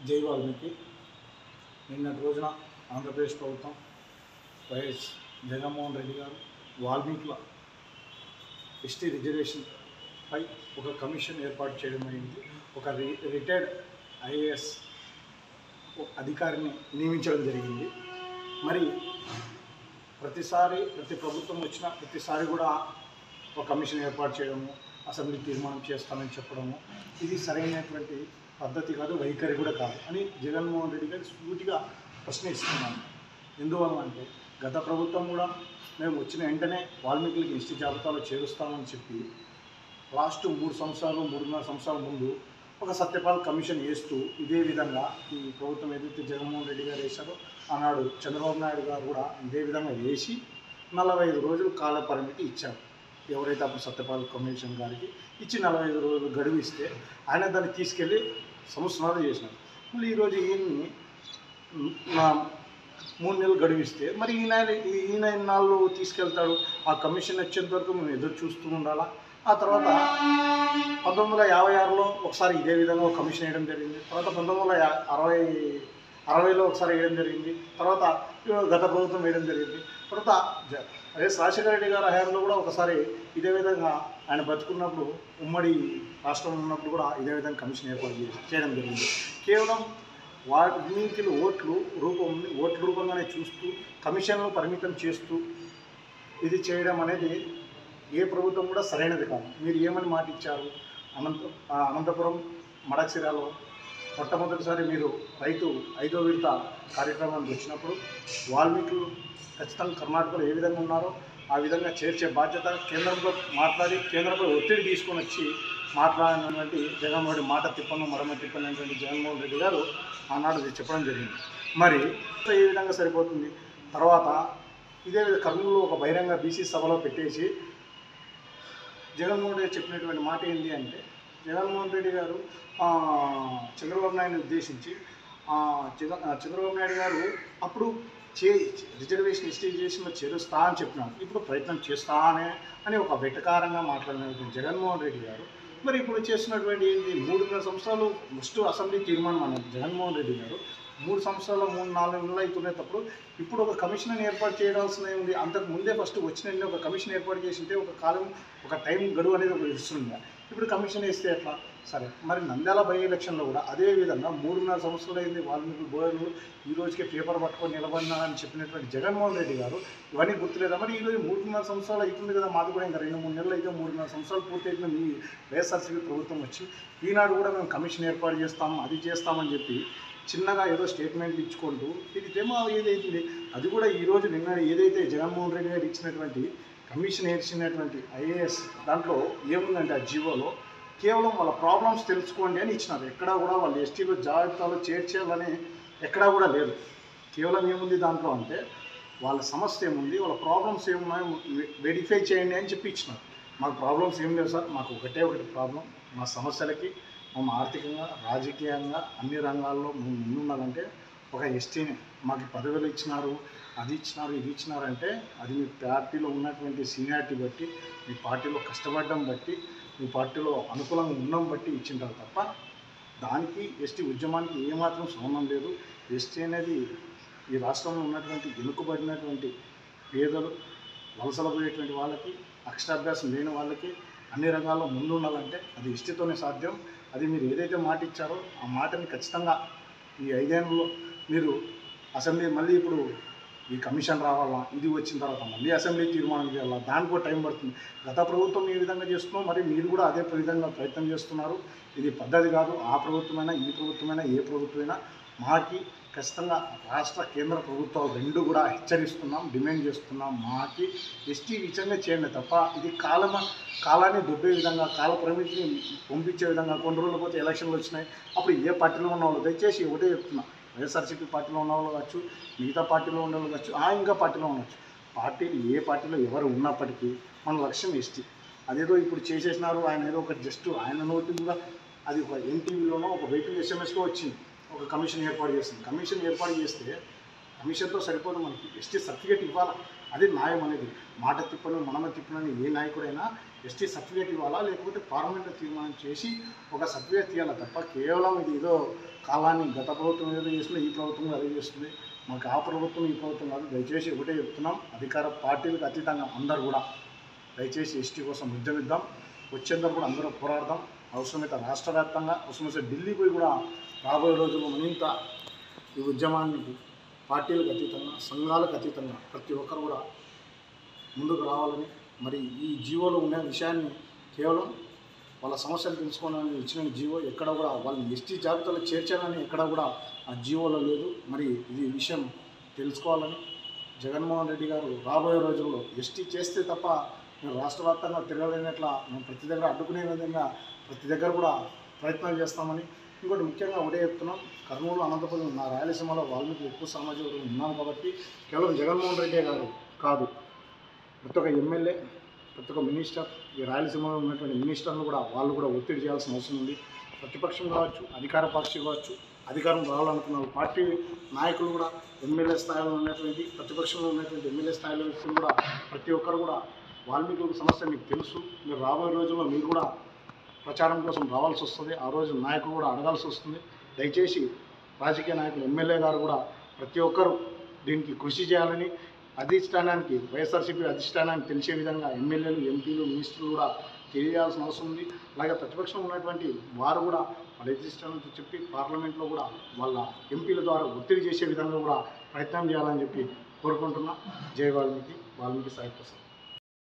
జై వాల్మీకి. నిన్నటి రోజున ఆంధ్రప్రదేశ్ ప్రభుత్వం వైఎస్ జగన్మోహన్ రెడ్డి గారు వాల్మీకుల ఎస్టీ రిజర్వేషన్పై ఒక కమిషన్ ఏర్పాటు చేయడం అయింది. ఒక రిటైర్డ్ ఐఏఎస్ అధికారిని నియమించడం జరిగింది. మరి ప్రతి ప్రభుత్వం వచ్చిన ప్రతిసారి కూడా ఒక కమిషన్ ఏర్పాటు చేయడము, అసెంబ్లీ తీర్మానం చేస్తామని చెప్పడము ఇది సరైనటువంటి పద్ధతి కాదు, వైఖరి కూడా కాదు అని జగన్మోహన్ రెడ్డి గారు సూటిగా ప్రశ్నిస్తున్నాను. ఎందువల్ల అంటే గత ప్రభుత్వం కూడా మేము వచ్చిన వెంటనే వాల్మీకులకి ఎస్టీ జాబితాలో చేరుస్తామని చెప్పి లాస్ట్ 3 సంవత్సరాలు 3.5 సంవత్సరాల ముందు ఒక సత్యపాల్ కమిషన్ వేస్తూ ఇదే విధంగా ఈ ప్రభుత్వం ఏదైతే జగన్మోహన్ రెడ్డి గారు వేశారో ఆనాడు చంద్రబాబు నాయుడు గారు కూడా ఇదే విధంగా వేసి 45 రోజులు కాల పరిమితి ఇచ్చారు. ఎవరైతే అప్పుడు సత్యపాల్ కమిషన్ గారికి ఇచ్చి 45 రోజులు గడువు ఇస్తే ఆయన దాన్ని తీసుకెళ్ళి సంవత్సరాలు చేసినారు. మళ్ళీ ఈరోజు ఈయన్ని 3 నెలలు గడువిస్తే మరి ఈయన ఎన్నాళ్ళు తీసుకెళ్తాడు? ఆ కమిషన్ వచ్చేంత వరకు మేము ఎదురు చూస్తూ ఉండాలా? ఆ తర్వాత 1956లో ఒకసారి ఇదే విధంగా ఒక కమిషన్ వేయడం జరిగింది. తర్వాత 1960లో ఒకసారి వేయడం జరిగింది. తర్వాత గత ప్రభుత్వం వేయడం జరిగింది. తర్వాత వైఎస్ రాజశేఖర రెడ్డి గారి హయాంలో కూడా ఒకసారి ఇదే విధంగా ఆయన బతుకున్నప్పుడు ఉమ్మడి రాష్ట్రం ఉన్నప్పుడు కూడా ఇదే విధంగా కమిషన్ ఏర్పాటు చేయడం జరిగింది. కేవలం వాల్మీకులు ఓట్ల రూపంగానే చూస్తూ కమిషన్లు పరిమితం చేస్తూ ఇది చేయడం అనేది ఏ ప్రభుత్వం కూడా సరైనది కాదు. మీరు ఏమని మాట ఇచ్చారు? అనంతపురం మడక్సిరాలో మొట్టమొదటిసారి మీరు రైతు 5వ విడత కార్యక్రమానికి వచ్చినప్పుడు వాల్మీకులు ఖచ్చితంగా కర్ణాటకలో ఏ విధంగా ఉన్నారో ఆ విధంగా చేర్చే బాధ్యత కేంద్రంతో మాట్లాడి కేంద్రంపై ఒత్తిడి తీసుకొని వచ్చి మాట్లాడినటువంటి జగన్మోహన్ రెడ్డి మాట తిప్పను మడమ తిప్పనటువంటి జగన్మోహన్ రెడ్డి గారు ఆనాడు చెప్పడం జరిగింది. మరి ఏ విధంగా సరిపోతుంది? తర్వాత ఇదే కర్నూలులో ఒక బహిరంగ బీసీ సభలో పెట్టేసి జగన్మోహన్ రెడ్డి చెప్పినటువంటి మాట ఏంటి అంటే, జగన్మోహన్ రెడ్డి గారు చంద్రబాబు నాయుడిని ఉద్దేశించి చంద్రబాబు నాయుడు గారు అప్పుడు రిజర్వేషన్ ఎస్టీజేషన్లో చేరుస్తా అని చెప్పినారు. ఇప్పుడు ప్రయత్నం చేస్తా అని ఒక వెటకారంగా మాట్లాడినటువంటి జగన్మోహన్ రెడ్డి గారు మరి ఇప్పుడు చేస్తున్నటువంటి ఏంటి? 3.5 సంవత్సరాలు ఫస్ట్ అసెంబ్లీ తీర్మానం అన్నారు జగన్మోహన్ రెడ్డి గారు. 3 సంవత్సరాలు 3-4 నెలలు అవుతున్నప్పుడు ఇప్పుడు ఒక కమిషన్ ఏర్పాటు చేయాల్సిన ఉంది. అంతకు ముందే ఫస్ట్ వచ్చిన ఒక కమిషన్ ఏర్పాటు చేసింటే ఒక టైం గడువు అనేది ఒక ఇస్తుంది. ఇప్పుడు కమిషన్ వేస్తే ఎట్లా? సరే, మరి నంద్యాల బై ఎలక్షన్లో కూడా అదే విధంగా 3.5 సంవత్సరాలు అయింది వాల్మీకి బోయలు ఈ రోజుకే పేపర్ పట్టుకొని నిలబడినారని చెప్పినటువంటి జగన్మోహన్ రెడ్డి గారు ఇవన్నీ గుర్తులేదా? మరి ఈరోజు 3.5 సంవత్సరాలు అవుతుంది కదా, మాది కూడా ఇంకా 2-3 నెలలు అయితే 3.5 సంవత్సరాలు పూర్తి అయిన మీ వైఎస్ఆర్సీపీ ప్రభుత్వం వచ్చి ఈనాడు కూడా మేము కమిషన్ ఏర్పాటు చేస్తాము అది చేస్తామని చెప్పి చిన్నగా ఏదో స్టేట్మెంట్లు ఇచ్చుకుంటూ ఇదేమో ఏదైతుంది అది కూడా ఈరోజు నిన్న ఏదైతే జగన్మోహన్ రెడ్డి గారు ఇచ్చినటువంటి కమిషన్ ఇచ్చినటువంటి ఐఏఎస్ దాంట్లో ఏముందంటే ఆ జీవోలో కేవలం వాళ్ళ ప్రాబ్లమ్స్ తెలుసుకోండి అని ఇచ్చినారు. ఎక్కడా కూడా వాళ్ళు ఎస్టీలో జాబితాలో చేర్చేయాలని ఎక్కడా కూడా లేదు. కేవలం ఏముంది దాంట్లో అంటే వాళ్ళ సమస్య ఏముంది, వాళ్ళ ప్రాబ్లమ్స్ ఏమున్నాయో వెరిఫై చేయండి అని చెప్పి ఇచ్చినారు. మాకు ప్రాబ్లమ్స్ ఏం లేవు సార్, మాకు ఒకటి ప్రాబ్లం, మా సమస్యలకి మేము ఆర్థికంగా రాజకీయంగా అన్ని రంగాల్లో మేము ముందున్నారంటే ఒక ఎస్టీని మాకు పదవులు ఇచ్చినారు, అది ఇచ్చినారు, ఇది ఇచ్చినారంటే అది మీ పార్టీలో ఉన్నటువంటి సీనియారిటీ బట్టి, మీ పార్టీలో కష్టపడడం బట్టి, మీ పార్టీలో అనుకూలంగా ఉండడం బట్టి ఇచ్చింటారు తప్ప దానికి ఎస్టీ ఉద్యమానికి ఏమాత్రం సంబంధం లేదు. ఎస్టీ అనేది ఈ రాష్ట్రంలో ఉన్నటువంటి వెనుకబడినటువంటి పేదలు, వలసలు పోయేటువంటి వాళ్ళకి, అక్షరాభ్యాసం లేని వాళ్ళకి అన్ని రంగాల్లో ముందు ఉండాలంటే అది ఎస్టీతోనే సాధ్యం. అది మీరు ఏదైతే మాట ఇచ్చారో ఆ మాటని ఖచ్చితంగా ఈ 5 ఏళ్ళలో మీరు అసెంబ్లీ మళ్ళీ ఇప్పుడు ఈ కమిషన్ రావాలా, ఇది వచ్చిన తర్వాత మళ్ళీ అసెంబ్లీ తీర్మానం చేయాలా, దానికో టైం పడుతుంది. గత ప్రభుత్వం ఏ విధంగా చేస్తున్నాం మరి మీరు కూడా అదే విధంగా ప్రయత్నం చేస్తున్నారు. ఇది పద్ధతి కాదు. ఆ ప్రభుత్వమైనా ఈ ప్రభుత్వమైనా ఏ ప్రభుత్వమైనా మాకి ఖచ్చితంగా రాష్ట్ర కేంద్ర ప్రభుత్వాలు రెండు కూడా హెచ్చరిస్తున్నాం, డిమాండ్ చేస్తున్నాం. మాకి ఎస్టీ విధంగా చేయండి తప్ప ఇది కాలాన్ని దుబ్బే విధంగా కాల పరిమితిని పంపించే విధంగా కొన్ని రోజులు పోతే ఎలక్షన్లు వచ్చినాయి. అప్పుడు ఏ పార్టీలో ఉన్న వాళ్ళు దయచేసి ఒకటే చెప్తున్నా, వైఎస్ఆర్సీపీ పార్టీలో ఉన్న వాళ్ళు కావచ్చు, మిగతా పార్టీలో ఉన్న వాళ్ళు కావచ్చు, ఇంకా పార్టీలో ఉండొచ్చు, పార్టీలు ఏ పార్టీలో ఎవరు ఉన్నప్పటికీ మన లక్ష్యం ఎస్టీ. అదేదో ఇప్పుడు చేసేసినారు. ఆయన ఏదో ఒక జస్ట్ ఆయన నోటి కూడా అది ఒక ఎన్టీవీలోనో ఒక వెయిటింగ్ SMS వచ్చింది, ఒక కమిషన్ ఏర్పాటు చేసింది. కమిషన్ ఏర్పాటు చేస్తే కమిషన్తో సరిపోదు, మనకి ఎస్టీ సర్టిఫికేట్ ఇవ్వాలా. అది న్యాయం అనేది. మాట తిప్పను మనమ తిప్పనని ఏ నాయకుడైనా ఎస్టీ సర్టిఫికేట్ ఇవ్వాలా, లేకపోతే పార్లమెంట్లో తీర్మానం చేసి ఒక సర్టిఫికేట్ తీయాలా తప్ప కేవలం ఇది ఏదో కాలాన్ని గత ప్రభుత్వం ఏదో చేస్తుంది, ఈ ప్రభుత్వం అదే చేస్తుంది, మాకు ఆ ప్రభుత్వం ఈ ప్రభుత్వం కాదు. దయచేసి ఒకటే చెప్తున్నాం, అధికార పార్టీలకు అతీతంగా అందరూ కూడా దయచేసి ఎస్టీ కోసం ఉద్యమిద్దాం. వచ్చేందరూ కూడా అందరూ పోరాడదాం. అవసరమైతే రాష్ట్ర వ్యాప్తంగా, అవసరమైతే ఢిల్లీ పోయి కూడా రాబోయే రోజుల్లో మరింత ఈ ఉద్యమానికి పార్టీలకు అతీతంగా, సంఘాలకు అతీతంగా ప్రతి ఒక్కరు కూడా ముందుకు రావాలని, మరి ఈ జీవోలో ఉన్న విషయాన్ని కేవలం వాళ్ళ సమస్యలు తెలుసుకోవాలని ఇచ్చిన జీవో ఎక్కడ కూడా వాళ్ళని ఎస్టీ జాబితాలో చేర్చాలని ఎక్కడ కూడా ఆ జీవోలో లేదు. మరి ఇది విషయం తెలుసుకోవాలని జగన్మోహన్ రెడ్డి గారు రాబోయే రోజుల్లో ఎస్టీ చేస్తే తప్ప మేము రాష్ట్ర వ్యాప్తంగా తిరగలేనట్లా మేము ప్రతి దగ్గర అడ్డుకునే విధంగా ప్రతి దగ్గర కూడా ప్రయత్నాలు చేస్తామని. ఇంకోటి ముఖ్యంగా ఒకటే చెప్తున్నాం, కర్నూలు, అనంతపురం, నా రాయలసీమలో వాల్మీకి ఎక్కువ సామాజిక వర్గం ఉన్నాం కాబట్టి కేవలం జగన్మోహన్ రెడ్డి గారు కాదు, ప్రతి ఒక్క ఎమ్మెల్యే, ప్రతి ఒక్క మినిస్టర్, ఈ రాయలసీమలో ఉన్నటువంటి మినిస్టర్లు కూడా వాళ్ళు కూడా ఒత్తిడి చేయాల్సిన అవసరం ఉంది. ప్రతిపక్షం కావచ్చు, అధికార పక్షి కావచ్చు, అధికారం రావాలనుకున్న పార్టీ నాయకులు కూడా, ఎమ్మెల్యే స్థాయిలో ఉన్నటువంటి, ప్రతిపక్షంలో ఉన్నటువంటి ఎమ్మెల్యే స్థాయిలో వ్యక్తులు కూడా ప్రతి ఒక్కరు కూడా వాల్మీకి సమస్య మీకు తెలుసు, మీరు రాబోయే రోజుల్లో మీరు కూడా ప్రచారం కోసం రావాల్సి వస్తుంది. ఆ రోజు నాయకులు కూడా అడగాల్సి వస్తుంది. దయచేసి రాజకీయ నాయకులు, ఎమ్మెల్యే గారు కూడా ప్రతి ఒక్కరూ దీనికి కృషి చేయాలని, అధిష్టానానికి, వైఎస్ఆర్సీపీ అధిష్టానానికి తెలిసే విధంగా ఎమ్మెల్యేలు, ఎంపీలు, మినిస్టర్లు కూడా తెలియాల్సిన అవసరం ఉంది. అలాగే ప్రతిపక్షంలో ఉన్నటువంటి వారు కూడా వాళ్ళ అధిష్టానంతో చెప్పి పార్లమెంట్లో కూడా వాళ్ళ ఎంపీల ద్వారా ఒత్తిడి చేసే విధంగా కూడా ప్రయత్నం చేయాలని చెప్పి కోరుకుంటున్నా. జై వాల్మీకి, వాల్మీకి సాయిప్రసాద్.